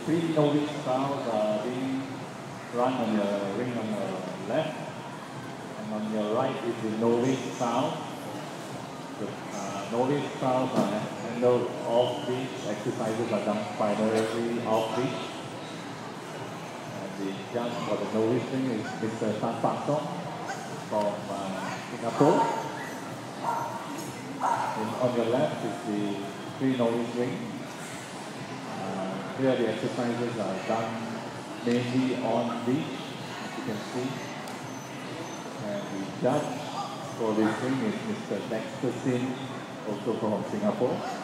three novice styles are being run on your ring on your left, and on your right is the novice style. The novice styles are handled off-leash. Exercises are done primarily off-leash. And the judge for the novice ring is Mr. Tan Pak Song from Singapore. And on your left is the three novice ring. Here the exercises are done mainly on leash, as you can see. And the judge for this ring is Mr. Dexter Sin, also from Singapore.